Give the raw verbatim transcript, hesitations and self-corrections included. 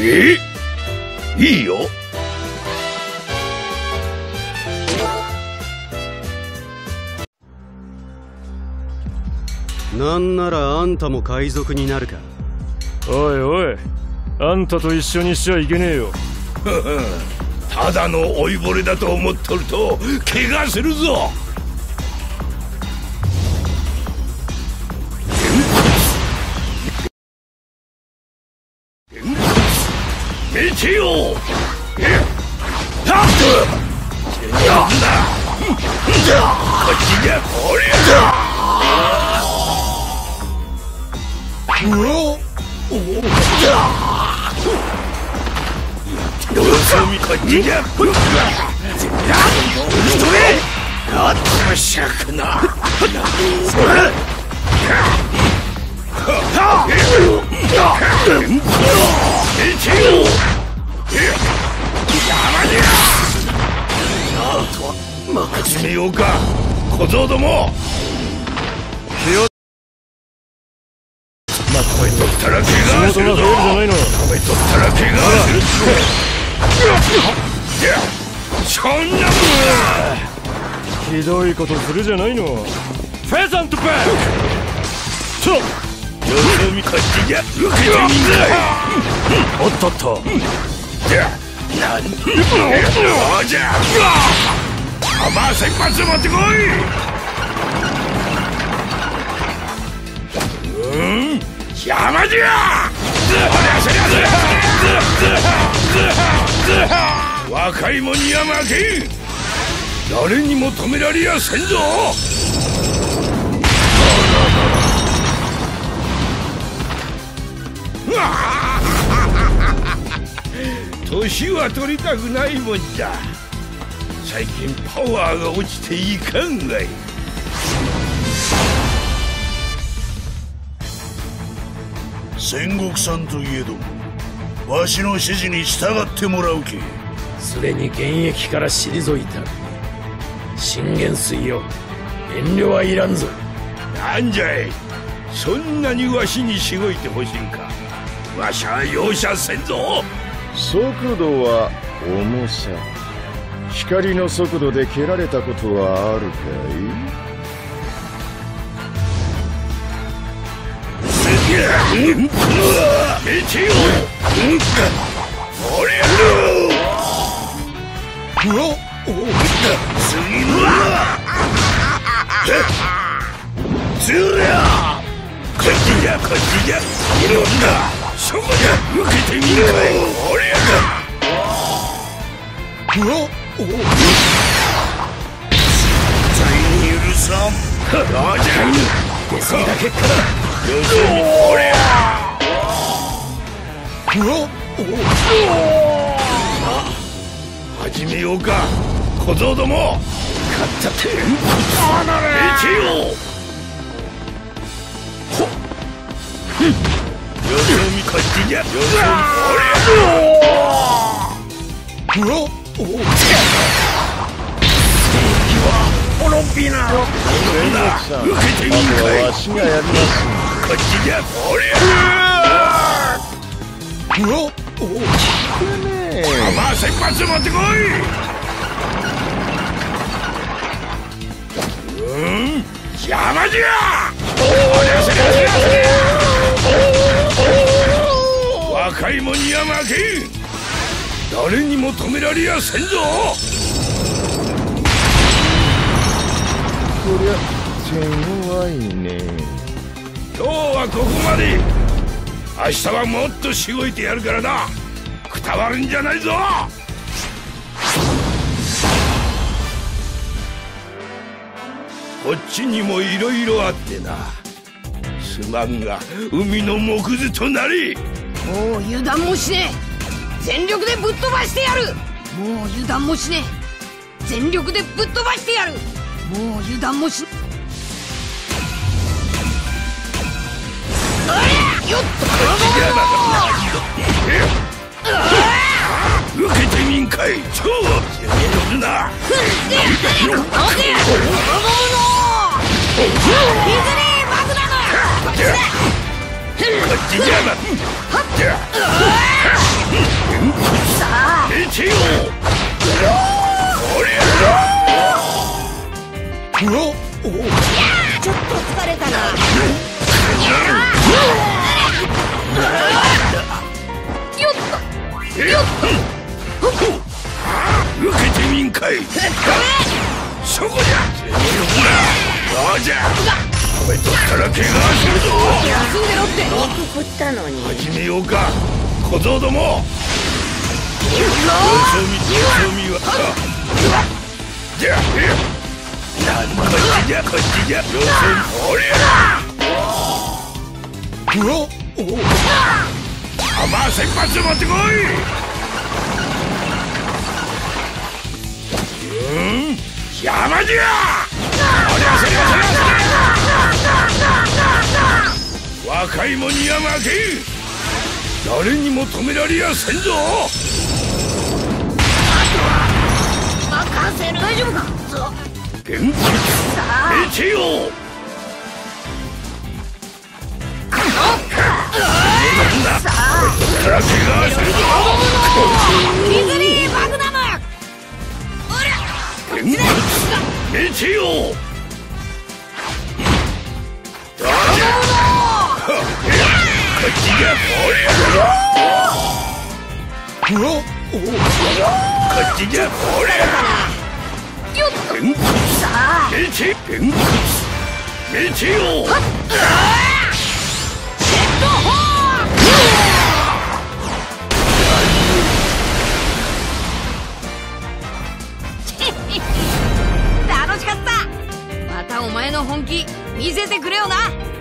え？いいよ。 なんならあんたも海賊になるか。 おいおい、あんたと一緒にしちゃいけねえよ。 ただの老いぼれだと思っとると怪我するぞ。メテオこっちがこりゃうおおこっちじゃこれあっとしゃくな始めようか小僧ども。気を食べとったら怪我するぞ。食べとったら怪我するぞ。そんなもんだ。 ひどいことするじゃないの。フェザントバック。そう。 様子を見こっちじゃ受けてみんかい。 おっとっと。 じゃなんそうじゃ。弾先発持ってこい。うん邪魔じゃ。若いもんには負けん。誰にも止められやせんぞ。年は取りたくないもんじゃ。最近パワーが落ちていかんがい。 戦国さんといえどもわしの指示に従ってもらうけ。 すでに現役から退いた信玄水よ、遠慮はいらんぞ。 なんじゃい、そんなにわしにしごいてほしいんか。わしは容赦せんぞ。 速度は重さ。光の速度で蹴られたことはあるかい？ メテオおりゃうわ次のずらこっちじゃこっちじゃいろんなそこじゃ受けてみんかい。おりゃうわお絶対に許さん。どうじゃ出過ぎた結果だ。 要するにおりゃうわお始めようか小僧ども。勝ったってメテオほっ様子を見こっちじゃ。様子を見おりゃうわおお滅びな。受けてみんかい。 わしがやります。 こっちじゃおりゃうわおお弾先発持ってこい。うん邪魔じゃ。若いもんには負けん。誰にも止められやせんぞ。 こりゃ手強いね。 今日はここまで。明日はもっとしごいてやるからな。くたばるんじゃないぞ。こっちにもいろいろあってな。すまんが海の藻くずとなり。 もう油断もしねえ。全力でぶっ飛ばしてやる。もう油断もしねえ。全力でぶっ飛ばしてやる。もう油断もしねえ。ありゃよっと受けてみんかい。超やめろな。 ふんでこのでボロボロのディズニーマグナム。こっちだ。 じゃなじゃ見てよおりゃうわちょっと疲れたな。よっとよっと受けてみんかいそこじゃどうじゃお前とったら怪我するぞ休んでろって。 肉食ったのに。 始めようか小僧ども様子見様子見はじゃあなんこっちじゃこっちじゃ様子見おりゃうわお弾先発持ってこいうん邪魔じゃおりゃせりゃせりゃ若いもんには負け誰にも止められやせんぞ任せる。大丈夫か。 元気見てよなんだこら怪我するぞキズリー・マグナム。 元気見てよどうじゃこっちじゃおりゃうわこっちじゃおりゃよっと元気見て元気見てよ楽しかった。またお前の本気見せてくれよな。